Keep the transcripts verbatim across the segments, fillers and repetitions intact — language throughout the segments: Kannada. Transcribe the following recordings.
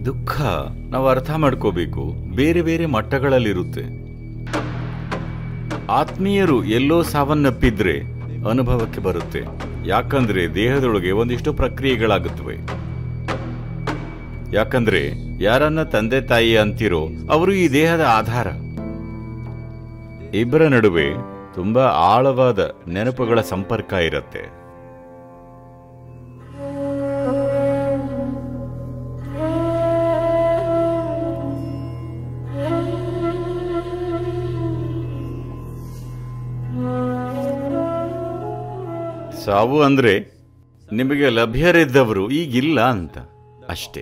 ದುಃಖ ನಾವು ಅರ್ಥ ಮಾಡ್ಕೋಬೇಕು, ಬೇರೆ ಬೇರೆ ಮಟ್ಟಗಳಲ್ಲಿರುತ್ತೆ. ಆತ್ಮೀಯರು ಎಲ್ಲೋ ಸಾವನ್ನಪ್ಪಿದ್ರೆ ಅನುಭವಕ್ಕೆ ಬರುತ್ತೆ. ಯಾಕಂದ್ರೆ ದೇಹದೊಳಗೆ ಒಂದಿಷ್ಟು ಪ್ರಕ್ರಿಯೆಗಳಾಗುತ್ತವೆ. ಯಾಕಂದ್ರೆ ಯಾರನ್ನ ತಂದೆ ತಾಯಿ ಅಂತಿರೋ ಅವರು ಈ ದೇಹದ ಆಧಾರ. ಇಬ್ಬರ ನಡುವೆ ತುಂಬಾ ಆಳವಾದ ನೆನಪುಗಳ ಸಂಪರ್ಕ ಇರುತ್ತೆ. ಸಾವು ಅಂದ್ರೆ ನಿಮಗೆ ಲಭ್ಯರಿದ್ದವರು ಈಗಿಲ್ಲ ಅಂತ ಅಷ್ಟೇ.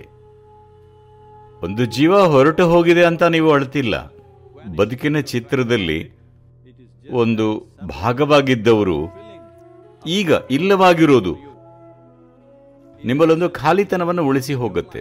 ಒಂದು ಜೀವ ಹೊರಟು ಹೋಗಿದೆ ಅಂತ ನೀವು ಅಳ್ತಿಲ್ಲ. ಬದುಕಿನ ಚಿತ್ರದಲ್ಲಿ ಒಂದು ಭಾಗವಾಗಿದ್ದವರು ಈಗ ಇಲ್ಲವಾಗಿರೋದು ನಿಮ್ಮಲ್ಲೊಂದು ಖಾಲಿತನವನ್ನು ಉಳಿಸಿ ಹೋಗುತ್ತೆ.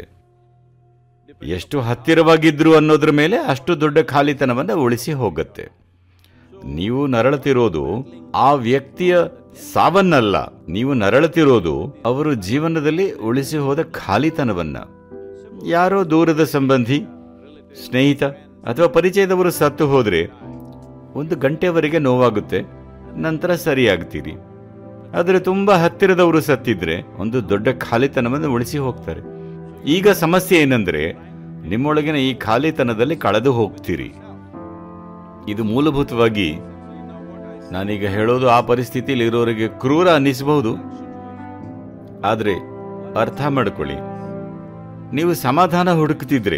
ಎಷ್ಟು ಹತ್ತಿರವಾಗಿದ್ರು ಅನ್ನೋದ್ರ ಮೇಲೆ ಅಷ್ಟು ದೊಡ್ಡ ಖಾಲಿತನವನ್ನು ಉಳಿಸಿ ಹೋಗುತ್ತೆ. ನೀವು ನರಳುತ್ತಿರೋದು ಆ ವ್ಯಕ್ತಿಯ ಸಾವನ್ನಲ್ಲ, ನೀವು ನರಳುತ್ತಿರೋದು ಅವರು ಜೀವನದಲ್ಲಿ ಉಳಿಸಿ ಹೋದ ಖಾಲಿತನವನ್ನ. ಯಾರೋ ದೂರದ ಸಂಬಂಧಿ, ಸ್ನೇಹಿತ ಅಥವಾ ಪರಿಚಯದವರು ಸತ್ತು ಹೋದ್ರೆ ಒಂದು ಗಂಟೆವರೆಗೆ ನೋವಾಗುತ್ತೆ, ನಂತರ ಸರಿಯಾಗ್ತೀರಿ. ಆದರೆ ತುಂಬಾ ಹತ್ತಿರದವರು ಸತ್ತಿದ್ರೆ ಒಂದು ದೊಡ್ಡ ಖಾಲಿತನವನ್ನು ಉಳಿಸಿ ಹೋಗ್ತಾರೆ. ಈಗ ಸಮಸ್ಯೆ ಏನಂದ್ರೆ ನಿಮ್ಮೊಳಗಿನ ಈ ಖಾಲಿತನದಲ್ಲಿ ಕಳೆದು ಹೋಗ್ತೀರಿ. ಇದು ಮೂಲಭೂತವಾಗಿ ನಾನೀಗ ಹೇಳೋದು ಆ ಪರಿಸ್ಥಿತಿಯಲ್ಲಿ ಇರೋರಿಗೆ ಕ್ರೂರ ಅನ್ನಿಸಬಹುದು. ಆದರೆ ಅರ್ಥ ಮಾಡ್ಕೊಳ್ಳಿ, ನೀವು ಸಮಾಧಾನ ಹುಡುಕ್ತಿದ್ರೆ,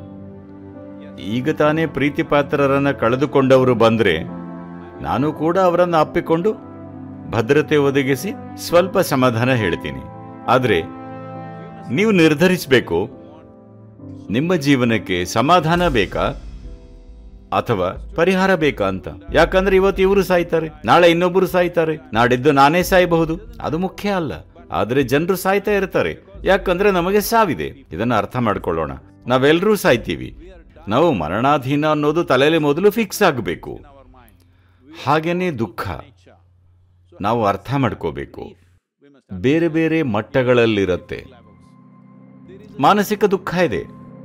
ಈಗ ತಾನೇ ಪ್ರೀತಿ ಪಾತ್ರರನ್ನ ಕಳೆದುಕೊಂಡವರು ಬಂದ್ರೆ ನಾನು ಕೂಡ ಅವರನ್ನು ಅಪ್ಪಿಕೊಂಡು ಭದ್ರತೆ ಒದಗಿಸಿ ಸ್ವಲ್ಪ ಸಮಾಧಾನ ಹೇಳ್ತೀನಿ. ಆದರೆ ನೀವು ನಿರ್ಧರಿಸಬೇಕು, ನಿಮ್ಮ ಜೀವನಕ್ಕೆ ಸಮಾಧಾನ ಬೇಕಾ ಅಥವಾ ಪರಿಹಾರ ಬೇಕಾ ಅಂತ. ಯಾಕಂದ್ರೆ ಇವತ್ತು ಇವರು ಸಾಯ್ತಾರೆ, ನಾಳೆ ಇನ್ನೊಬ್ಬರು ಸಾಯ್ತಾರೆ, ನಾಡಿದ್ದು ನಾನೇ ಸಾಯಬಹುದು. ಅದು ಮುಖ್ಯ ಅಲ್ಲ. ಆದ್ರೆ ಜನರು ಸಾಯ್ತಾ ಇರ್ತಾರೆ, ಯಾಕಂದ್ರೆ ನಮಗೆ ಸಾವಿದೆ. ಇದನ್ನ ಅರ್ಥ ಮಾಡ್ಕೊಳ್ಳೋಣ. ನಾವೆಲ್ಲರೂ ಸಾಯ್ತೀವಿ. ನಾವು ಮರಣಾಧೀನ ಅನ್ನೋದು ತಲೆಯಲ್ಲಿ ಮೊದಲು ಫಿಕ್ಸ್ ಆಗಬೇಕು. ಹಾಗೇನೆ ದುಃಖ ನಾವು ಅರ್ಥ ಮಾಡ್ಕೋಬೇಕು, ಬೇರೆ ಬೇರೆ ಮಟ್ಟಗಳಲ್ಲಿರುತ್ತೆ. ಮಾನಸಿಕ ದುಃಖ ಇದೆ.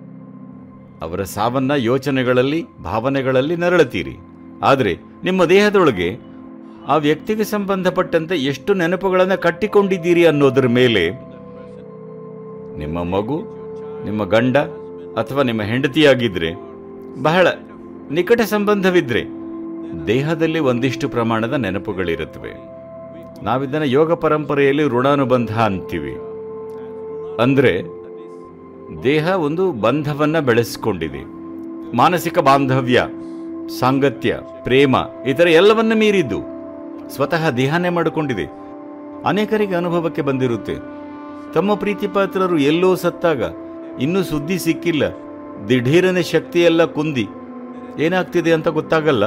ಅವರ ಸಾವನ್ನ ಯೋಚನೆಗಳಲ್ಲಿ, ಭಾವನೆಗಳಲ್ಲಿ ನರಳುತ್ತೀರಿ. ಆದರೆ ನಿಮ್ಮ ದೇಹದೊಳಗೆ ಆ ವ್ಯಕ್ತಿಗೆ ಸಂಬಂಧಪಟ್ಟಂತೆ ಎಷ್ಟು ನೆನಪುಗಳನ್ನು ಕಟ್ಟಿಕೊಂಡಿದ್ದೀರಿ ಅನ್ನೋದ್ರ ಮೇಲೆ ನಿಮ್ಮ ಮಗು, ನಿಮ್ಮ ಗಂಡ ಅಥವಾ ನಿಮ್ಮ ಹೆಂಡತಿಯಾಗಿದ್ರೆ, ಬಹಳ ನಿಕಟ ಸಂಬಂಧವಿದ್ರೆ ದೇಹದಲ್ಲಿ ಒಂದಿಷ್ಟು ಪ್ರಮಾಣದ ನೆನಪುಗಳಿರುತ್ತವೆ. ನಾವಿದನ್ನು ಯೋಗ ಪರಂಪರೆಯಲ್ಲಿ ಋಣಾನುಬಂಧ ಅಂತೀವಿ. ಅಂದ್ರೆ ದೇಹ ಒಂದು ಬಂಧವನ್ನ ಬೆಳೆಸಿಕೊಂಡಿದೆ. ಮಾನಸಿಕ ಬಾಂಧವ್ಯ, ಸಾಂಗತ್ಯ, ಪ್ರೇಮ, ಇತರ ಎಲ್ಲವನ್ನ ಮೀರಿದ್ದು ಸ್ವತಃ ದೇಹನೇ ಮಾಡಿಕೊಂಡಿದೆ. ಅನೇಕರಿಗೆ ಅನುಭವಕ್ಕೆ ಬಂದಿರುತ್ತೆ, ತಮ್ಮ ಪ್ರೀತಿ ಪಾತ್ರರು ಎಲ್ಲೋ ಸತ್ತಾಗ ಇನ್ನೂ ಸುದ್ದಿ ಸಿಕ್ಕಿಲ್ಲ, ದಿಢೀರನೆ ಶಕ್ತಿಯೆಲ್ಲ ಕುಂದಿ ಏನಾಗ್ತಿದೆ ಅಂತ ಗೊತ್ತಾಗಲ್ಲ.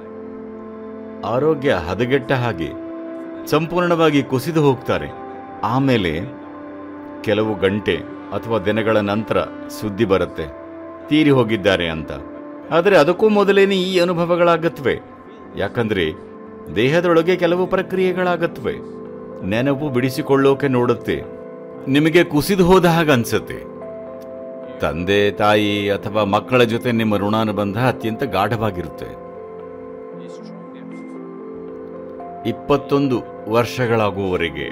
ಆರೋಗ್ಯ ಹದಗೆಟ್ಟ ಹಾಗೆ ಸಂಪೂರ್ಣವಾಗಿ ಕುಸಿದು ಹೋಗ್ತಾರೆ. ಆಮೇಲೆ ಕೆಲವು ಗಂಟೆ ಅಥವಾ ದಿನಗಳ ನಂತರ ಸುದ್ದಿ ಬರುತ್ತೆ, ತೀರಿ ಹೋಗಿದ್ದಾರೆ ಅಂತ. ಆದರೆ ಅದಕ್ಕೂ ಮೊದಲೇನೆ ಈ ಅನುಭವಗಳಾಗತ್ವೆ. ಯಾಕಂದ್ರೆ ದೇಹದೊಳಗೆ ಕೆಲವು ಪ್ರಕ್ರಿಯೆಗಳಾಗತ್ವೆ. ನೆನಪು ಬಿಡಿಸಿಕೊಳ್ಳೋಕೆ ನೋಡುತ್ತೆ, ನಿಮಗೆ ಕುಸಿದು ಹೋದ ಹಾಗೆ ಅನ್ಸುತ್ತೆ. ತಂದೆ ತಾಯಿ ಅಥವಾ ಮಕ್ಕಳ ಜೊತೆ ನಿಮ್ಮ ಋಣಾನುಬಂಧ ಅತ್ಯಂತ ಗಾಢವಾಗಿರುತ್ತೆ. ಇಪ್ಪತ್ತೊಂದು ವರ್ಷಗಳಾಗುವವರೆಗೆ,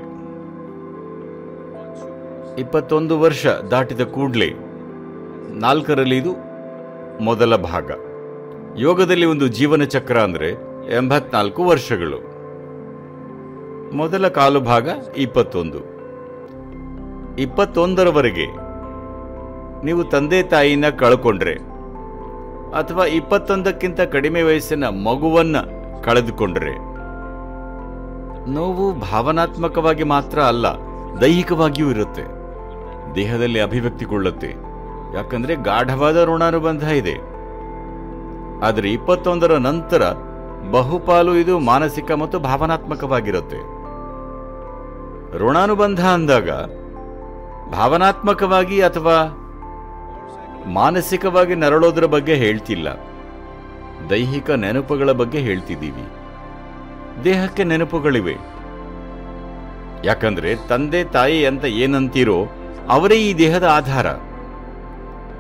ಇಪ್ಪತ್ತೊಂದು ವರ್ಷ ದಾಟಿದ ಕೂಡಲೇ ನಾಲ್ಕರಲ್ಲಿ ಇದು ಮೊದಲ ಭಾಗ. ಯೋಗದಲ್ಲಿ ಒಂದು ಜೀವನ ಚಕ್ರ ಅಂದರೆ ಎಂಬತ್ನಾಲ್ಕು ವರ್ಷಗಳು. ಮೊದಲ ಕಾಲು ಭಾಗ ಇಪ್ಪತ್ತೊಂದು. ಇಪ್ಪತ್ತೊಂದರವರೆಗೆ ನೀವು ತಂದೆ ತಾಯಿನ ಕಳ್ಕೊಂಡ್ರೆ ಅಥವಾ ಇಪ್ಪತ್ತೊಂದಕ್ಕಿಂತ ಕಡಿಮೆ ವಯಸ್ಸಿನ ಮಗುವನ್ನ ಕಳೆದುಕೊಂಡ್ರೆ ನೋವು ಭಾವನಾತ್ಮಕವಾಗಿ ಮಾತ್ರ ಅಲ್ಲ, ದೈಹಿಕವಾಗಿಯೂ ಇರುತ್ತೆ. ದೇಹದಲ್ಲಿ ಅಭಿವ್ಯಕ್ತಿಗೊಳ್ಳುತ್ತೆ. ಯಾಕಂದ್ರೆ ಗಾಢವಾದ ಋಣಾನುಬಂಧ ಇದೆ. ಆದರೆ ಇಪ್ಪತ್ತೊಂದರ ನಂತರ ಬಹುಪಾಲು ಇದು ಮಾನಸಿಕ ಮತ್ತು ಭಾವನಾತ್ಮಕವಾಗಿರುತ್ತೆ. ಋಣಾನುಬಂಧ ಅಂದಾಗ ಭಾವನಾತ್ಮಕವಾಗಿ ಅಥವಾ ಮಾನಸಿಕವಾಗಿ ನರಳೋದ್ರ ಬಗ್ಗೆ ಹೇಳ್ತಿಲ್ಲ, ದೈಹಿಕ ನೆನಪುಗಳ ಬಗ್ಗೆ ಹೇಳ್ತಿದ್ದೀವಿ. ದೇಹಕ್ಕೆ ನೆನಪುಗಳಿವೆ. ಯಾಕಂದ್ರೆ ತಂದೆ ತಾಯಿ ಅಂತ ಏನಂತೀರೋ ಅವರೇ ಈ ದೇಹದ ಆಧಾರ.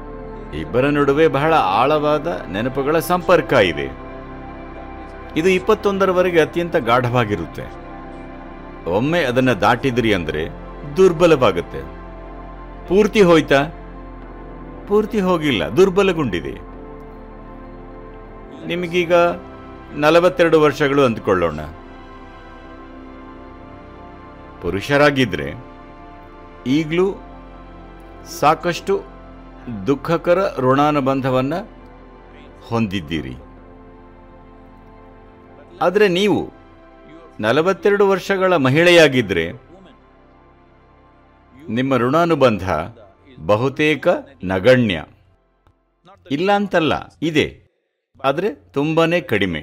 ಇಬ್ಬರ ನಡುವೆ ಬಹಳ ಆಳವಾದ ನೆನಪುಗಳ ಸಂಪರ್ಕ ಇದೆ. ಇದು ಇಪ್ಪತ್ತೊಂದರವರೆಗೆ ಅತ್ಯಂತ ಗಾಢವಾಗಿರುತ್ತೆ. ಒಮ್ಮೆ ಅದನ್ನು ದಾಟಿದ್ರಿ ಅಂದರೆ ದುರ್ಬಲವಾಗುತ್ತೆ. ಪೂರ್ತಿ ಹೋಯ್ತಾ? ಪೂರ್ತಿ ಹೋಗಿಲ್ಲ, ದುರ್ಬಲಗೊಂಡಿದೆ. ನಿಮಗೀಗ ನಲವತ್ತೆರಡು ವರ್ಷಗಳು ಅಂದ್ಕೊಳ್ಳೋಣ. ಪುರುಷರಾಗಿದ್ರೆ ಈಗಲೂ ಸಾಕಷ್ಟು ದುಃಖಕರ ಋಣಾನುಬಂಧವನ್ನ ಹೊಂದಿದ್ದೀರಿ. ಆದರೆ ನೀವು ನಲವತ್ತೆರಡು ವರ್ಷಗಳ ಮಹಿಳೆಯಾಗಿದ್ರೆ ನಿಮ್ಮ ಋಣಾನುಬಂಧ ಬಹುತೇಕ ನಗಣ್ಯ. ಇಲ್ಲ ಅಂತಲ್ಲ, ಇದೆ, ಆದರೆ ತುಂಬಾನೇ ಕಡಿಮೆ.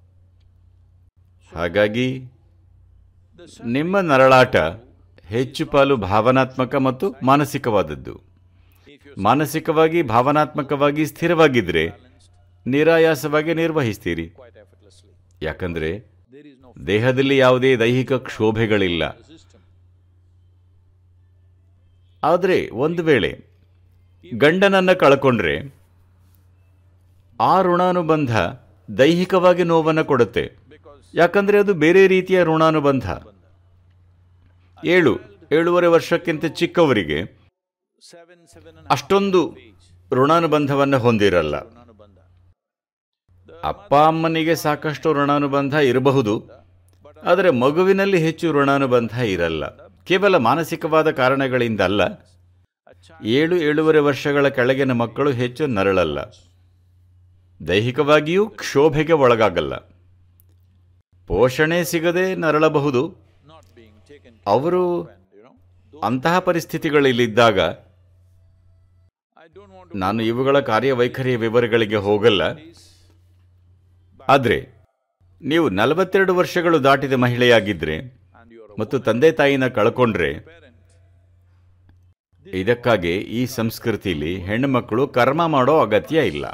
ಹಾಗಾಗಿ ನಿಮ್ಮ ನರಳಾಟ ಹೆಚ್ಚು ಪಾಲು ಭಾವನಾತ್ಮಕ ಮತ್ತು ಮಾನಸಿಕವಾದದ್ದು. ಮಾನಸಿಕವಾಗಿ ಭಾವನಾತ್ಮಕವಾಗಿ ಸ್ಥಿರವಾಗಿದ್ರೆ ನಿರಾಯಾಸವಾಗಿ ನಿರ್ವಹಿಸ್ತೀರಿ. ಯಾಕಂದ್ರೆ ದೇಹದಲ್ಲಿ ಯಾವುದೇ ದೈಹಿಕ ಕ್ಷೋಭೆಗಳಿಲ್ಲ. ಆದರೆ ಒಂದು ವೇಳೆ ಗಂಡನನ್ನ ಕಳ್ಕೊಂಡ್ರೆ ಆ ಋಣಾನುಬಂಧ ದೈಹಿಕವಾಗಿ ನೋವನ್ನು ಕೊಡುತ್ತೆ. ಯಾಕಂದ್ರೆ ಅದು ಬೇರೆ ರೀತಿಯ ಋಣಾನುಬಂಧ. ಏಳು ಏಳೂವರೆ ವರ್ಷಕ್ಕಿಂತ ಚಿಕ್ಕವರಿಗೆ ಅಷ್ಟೊಂದು ಋಣಾನುಬಂಧವನ್ನು ಹೊಂದಿರಲ್ಲ. ಅಪ್ಪ ಅಮ್ಮನಿಗೆ ಸಾಕಷ್ಟು ಋಣಾನುಬಂಧ ಇರಬಹುದು, ಆದರೆ ಮಗುವಿನಲ್ಲಿ ಹೆಚ್ಚು ಋಣಾನುಬಂಧ ಇರಲ್ಲ. ಕೇವಲ ಮಾನಸಿಕವಾದ ಕಾರಣಗಳಿಂದ ಅಲ್ಲ. ಏಳು ಏಳೂವರೆ ವರ್ಷಗಳ ಕೆಳಗಿನ ಮಕ್ಕಳು ಹೆಚ್ಚು ನರಳಲ್ಲ, ದೈಹಿಕವಾಗಿಯೂ ಕ್ಷೋಭೆಗೆ ಒಳಗಾಗಲ್ಲ. ಪೋಷಣೆ ಸಿಗದೆ ನರಳಬಹುದು. ಅವರು ಅಂತಹ ಪರಿಸ್ಥಿತಿಗಳಲ್ಲಿದ್ದಾಗ ನಾನು ಇವುಗಳ ಕಾರ್ಯವೈಖರಿಯ ವಿವರಗಳಿಗೆ ಹೋಗಲ್ಲ. ಆದರೆ ನೀವು ನಲವತ್ತೆರಡು ವರ್ಷಗಳು ದಾಟಿದ ಮಹಿಳೆಯಾಗಿದ್ರೆ ಮತ್ತು ತಂದೆ ತಾಯಿನ ಕಳ್ಕೊಂಡ್ರೆ, ಇದಕ್ಕಾಗಿ ಈ ಸಂಸ್ಕೃತಿಯಲ್ಲಿ ಹೆಣ್ಣು ಮಕ್ಕಳು ಕರ್ಮ ಮಾಡೋ ಅಗತ್ಯ ಇಲ್ಲ.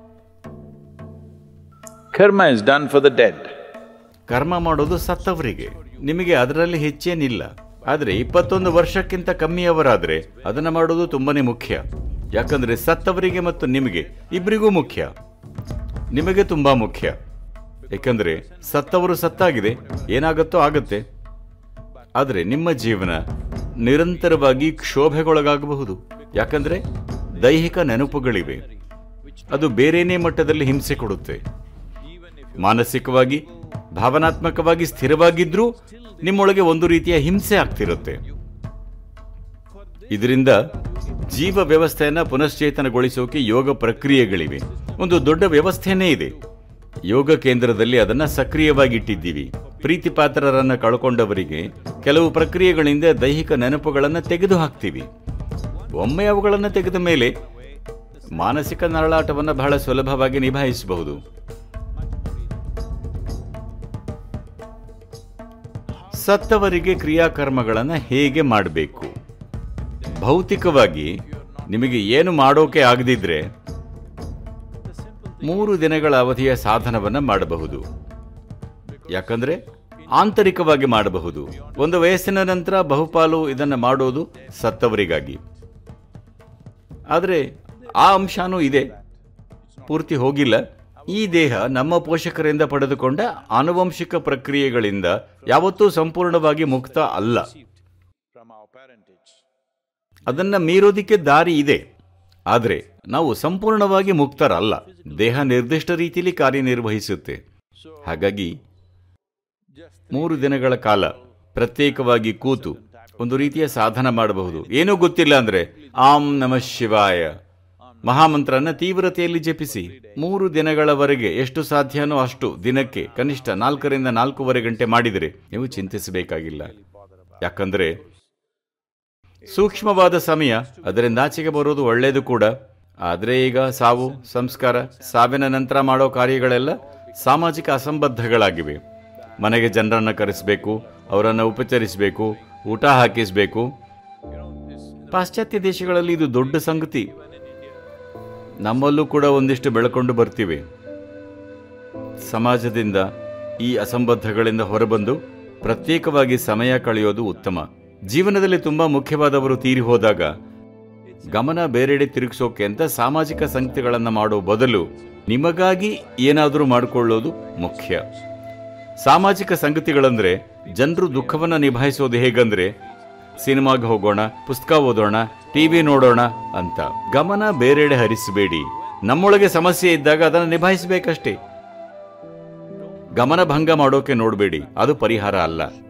Karma is done for the dead. ಕರ್ಮ ಮಾಡೋದು ಸತ್ತವರಿಗೆ, ನಿಮಗೆ ಅದರಲ್ಲಿ ಹೆಚ್ಚೇನಿಲ್ಲ. ಆದರೆ ಇಪ್ಪತ್ತೊಂದು ವರ್ಷಕ್ಕಿಂತ ಕಮ್ಮಿಯವರಾದ್ರೆ ಅದನ್ನು ಮಾಡೋದು ತುಂಬಾನೇ ಮುಖ್ಯ. ಯಾಕಂದ್ರೆ ಸತ್ತವರಿಗೆ ಮತ್ತು ನಿಮಗೆ ಇಬ್ಬರಿಗೂ ಮುಖ್ಯ. ನಿಮಗೆ ತುಂಬಾ ಮುಖ್ಯ. ಏಕೆಂದ್ರೆ ಸತ್ತವರು ಸತ್ತಾಗಿದೆ, ಏನಾಗುತ್ತೋ ಆಗುತ್ತೆ. ಆದರೆ ನಿಮ್ಮ ಜೀವನ ನಿರಂತರವಾಗಿ ಕ್ಷೋಭೆಗೊಳಗಾಗಬಹುದು. ಯಾಕಂದ್ರೆ ದೈಹಿಕ ನೆನಪುಗಳಿವೆ. ಅದು ಬೇರೇನೇ ಮಟ್ಟದಲ್ಲಿ ಹಿಂಸೆ ಕೊಡುತ್ತೆ. ಮಾನಸಿಕವಾಗಿ ಭಾವನಾತ್ಮಕವಾಗಿ ಸ್ಥಿರವಾಗಿದ್ರೂ ನಿಮ್ಮೊಳಗೆ ಒಂದು ರೀತಿಯ ಹಿಂಸೆ ಆಗ್ತಿರುತ್ತೆ. ಇದರಿಂದ ಜೀವ ವ್ಯವಸ್ಥೆಯನ್ನು ಪುನಶ್ಚೇತನಗೊಳಿಸೋಕೆ ಯೋಗ ಪ್ರಕ್ರಿಯೆಗಳಿವೆ. ಒಂದು ದೊಡ್ಡ ವ್ಯವಸ್ಥೆನೇ ಇದೆ. ಯೋಗ ಕೇಂದ್ರದಲ್ಲಿ ಅದನ್ನು ಸಕ್ರಿಯವಾಗಿ ಇಟ್ಟಿದ್ದೀವಿ. ಪ್ರೀತಿ ಪಾತ್ರರನ್ನು ಕಳ್ಕೊಂಡವರಿಗೆ ಕೆಲವು ಪ್ರಕ್ರಿಯೆಗಳಿಂದ ದೈಹಿಕ ನೆನಪುಗಳನ್ನು ತೆಗೆದು ಹಾಕ್ತೀವಿ. ಒಮ್ಮೆ ಅವುಗಳನ್ನು ತೆಗೆದ ಮೇಲೆ ಮಾನಸಿಕ ನರಳಾಟವನ್ನು ಬಹಳ ಸುಲಭವಾಗಿ ನಿಭಾಯಿಸಬಹುದು. ಸತ್ತವರಿಗೆ ಕ್ರಿಯಾಕರ್ಮಗಳನ್ನು ಹೇಗೆ ಮಾಡಬೇಕು? ಭೌತಿಕವಾಗಿ ನಿಮಗೆ ಏನು ಮಾಡೋಕೆ ಆಗದಿದ್ರೆ ಮೂರು ದಿನಗಳ ಅವಧಿಯ ಸಾಧನವನ್ನು ಮಾಡಬಹುದು. ಯಾಕಂದ್ರೆ ಆಂತರಿಕವಾಗಿ ಮಾಡಬಹುದು. ಒಂದು ವಯಸ್ಸಿನ ನಂತರ ಬಹುಪಾಲು ಇದನ್ನು ಮಾಡೋದು ಸತ್ತವರಿಗಾಗಿ. ಆದರೆ ಆ ಅಂಶನೂ ಇದೆ, ಪೂರ್ತಿ ಹೋಗಿಲ್ಲ. ಈ ದೇಹ ನಮ್ಮ ಪೋಷಕರಿಂದ ಪಡೆದುಕೊಂಡ ಆನುವಂಶಿಕ ಪ್ರಕ್ರಿಯೆಗಳಿಂದ ಯಾವತ್ತೂ ಸಂಪೂರ್ಣವಾಗಿ ಮುಕ್ತ ಅಲ್ಲ. ಅದನ್ನ ಮೀರೋದಿಕ್ಕೆ ದಾರಿ ಇದೆ. ಆದರೆ ನಾವು ಸಂಪೂರ್ಣವಾಗಿ ಮುಕ್ತರಲ್ಲ. ದೇಹ ನಿರ್ದಿಷ್ಟ ರೀತಿಯಲ್ಲಿ ಕಾರ್ಯನಿರ್ವಹಿಸುತ್ತೆ. ಹಾಗಾಗಿ ಮೂರು ದಿನಗಳ ಕಾಲ ಪ್ರತ್ಯೇಕವಾಗಿ ಕೂತು ಒಂದು ರೀತಿಯ ಸಾಧನ ಮಾಡಬಹುದು. ಏನೂ ಗೊತ್ತಿಲ್ಲ ಅಂದ್ರೆ ಆಂ ನಮಃ ಶಿವಾಯ ಮಹಾಮಂತ್ರನ ತೀವ್ರತೆಯಲ್ಲಿ ಜಪಿಸಿ. ಮೂರು ದಿನಗಳವರೆಗೆ ಎಷ್ಟು ಸಾಧ್ಯನೋ ಅಷ್ಟು ದಿನಕ್ಕೆ ಕನಿಷ್ಠ ನಾಲ್ಕರಿಂದ ನಾಲ್ಕೂವರೆ ಗಂಟೆ ಮಾಡಿದರೆ ನೀವು ಚಿಂತಿಸಬೇಕಾಗಿಲ್ಲ. ಯಾಕಂದ್ರೆ ಸೂಕ್ಷ್ಮವಾದ ಸಮಯ, ಅದರಿಂದ ಆಚೆಗೆ ಬರೋದು ಒಳ್ಳೆಯದು ಕೂಡ. ಆದರೆ ಈಗ ಸಾವು, ಸಂಸ್ಕಾರ, ಸಾವಿನ ನಂತರ ಮಾಡೋ ಕಾರ್ಯಗಳೆಲ್ಲ ಸಾಮಾಜಿಕ ಅಸಂಬದ್ಧಗಳಾಗಿವೆ. ಮನೆಗೆ ಜನರನ್ನು ಕರೆಸಬೇಕು, ಅವರನ್ನು ಉಪಚರಿಸಬೇಕು, ಊಟ ಹಾಕಿಸಬೇಕು. ಪಾಶ್ಚಾತ್ಯ ದೇಶಗಳಲ್ಲಿ ಇದು ದೊಡ್ಡ ಸಂಗತಿ. ನಮ್ಮಲ್ಲೂ ಕೂಡ ಒಂದಿಷ್ಟು ಬೆಳಕೊಂಡು ಬರ್ತಿವೆ. ಸಮಾಜದಿಂದ ಈ ಅಸಂಬದ್ಧಗಳಿಂದ ಹೊರಬಂದು ಪ್ರತ್ಯೇಕವಾಗಿ ಸಮಯ ಕಳೆಯೋದು ಉತ್ತಮ. ಜೀವನದಲ್ಲಿ ತುಂಬಾ ಮುಖ್ಯವಾದವರು ತೀರಿ ಹೋದಾಗ ಗಮನ ಬೇರೆಡೆ ತಿರುಗಿಸೋಕೆ ಅಂತ ಸಾಮಾಜಿಕ ಸಂಗತಿಗಳನ್ನು ಮಾಡೋ ಬದಲು ನಿಮಗಾಗಿ ಏನಾದರೂ ಮಾಡಿಕೊಳ್ಳೋದು ಮುಖ್ಯ. ಸಾಮಾಜಿಕ ಸಂಗತಿಗಳಂದ್ರೆ ಜನರು ದುಃಖವನ್ನು ನಿಭಾಯಿಸೋದು ಹೇಗಂದ್ರೆ ಸಿನಿಮಾಗೆ ಹೋಗೋಣ, ಪುಸ್ತಕ ಓದೋಣ, ಟಿವಿ ನೋಡೋಣ ಅಂತ. ಗಮನ ಬೇರೆಡೆ ಹರಿಸಬೇಡಿ. ನಮ್ಮೊಳಗೆ ಸಮಸ್ಯೆ ಇದ್ದಾಗ ಅದನ್ನು ನಿಭಾಯಿಸಬೇಕಷ್ಟೇ. ಗಮನ ಭಂಗ ಮಾಡೋಕೆ ನೋಡಬೇಡಿ, ಅದು ಪರಿಹಾರ ಅಲ್ಲ.